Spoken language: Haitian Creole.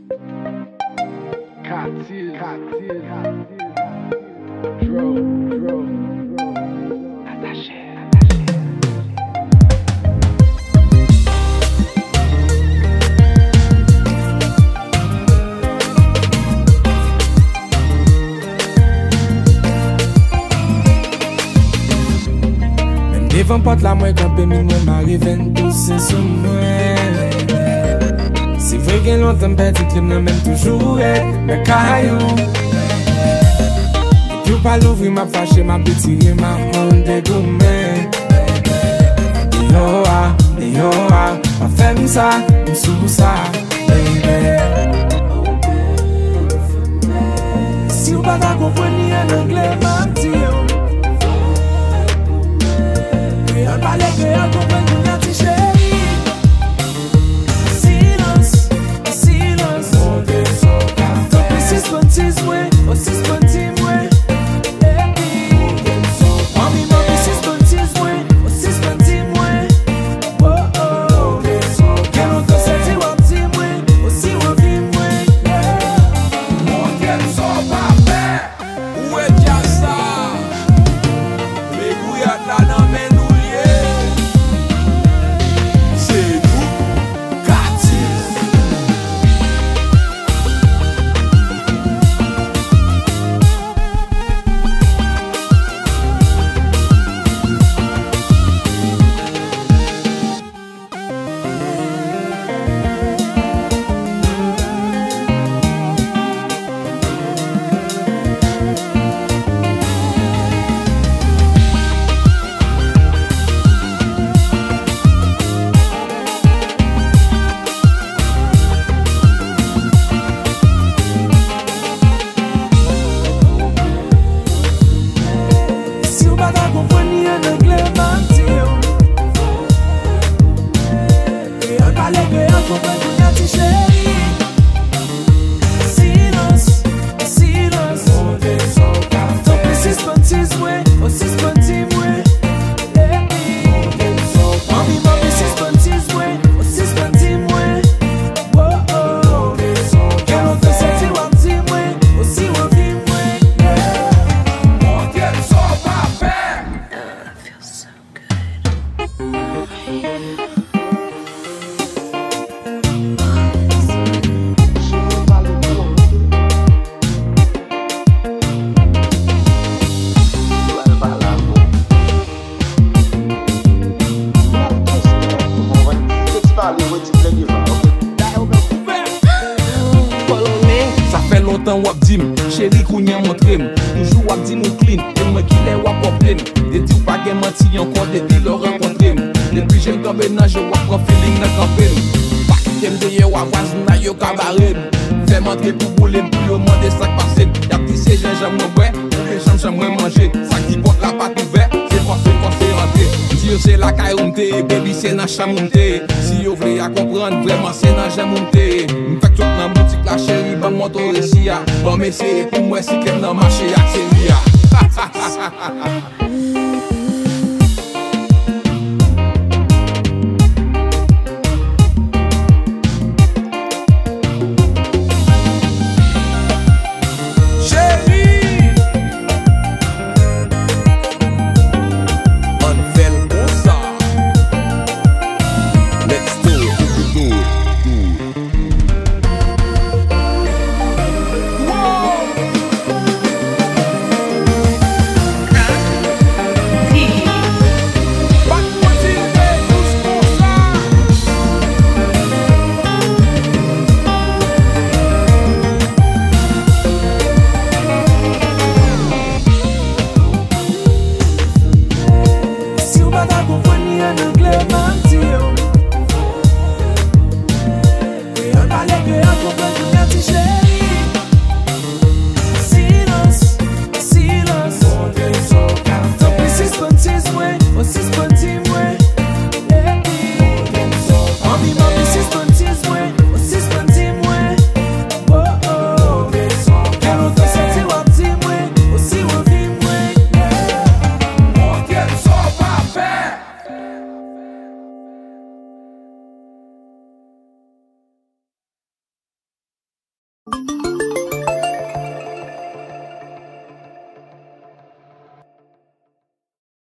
KATIZ, DRO, attaché. Devant porte la mwen kampe min mwen m'ariven tousen sou mwen. Si vre gen lontan peti klem nan men toujou men kayou. Depi ou pa louvri m'a fache, m'a betire, m'a konde goumen. Deyo a, pa fem sa, m'sou sa, baby. Si ou pa ta komponi en angle, m'a ti yo. Yon pale ke yon kompren kou yon ti chéri. Silence. Monte son kafe. Topi 6.6 mwen, o 6.6 mwen. Mami 6.6 mwen, o 6.6 mwen. Gen yon te seti wap ti mwen, o si wap vi mwen. Monte son kafe. Ouè dja sa. Me kouyat la nan men nou. Wap dim, chéri kounyen montrem. Toujou wap dim ou clean, et moi qui l'ai wap problème. De di ou pa gen menti encore depuis le rencontrem. Depuis j'ai tombé nan je wap prend feeling nan campem. Pa ki tem de ye wap waz nan yo kabarem. Fè montre pou boule pou yo mande sak pasen. Y'a pti se jen jam mwen bwe, ou ke jam jam mwen manje. Sak ki pot la pat ouvè, se force rentre. Si yo se la kayonte, baby se nan chamonte. Si yo vle a comprendre, vraiment se nan jamonte. M'fek tout nan boutique la chérie, ban moto resi ya. Bon mais c'est pour moi si kem nan marché ak seri ya. Mwen.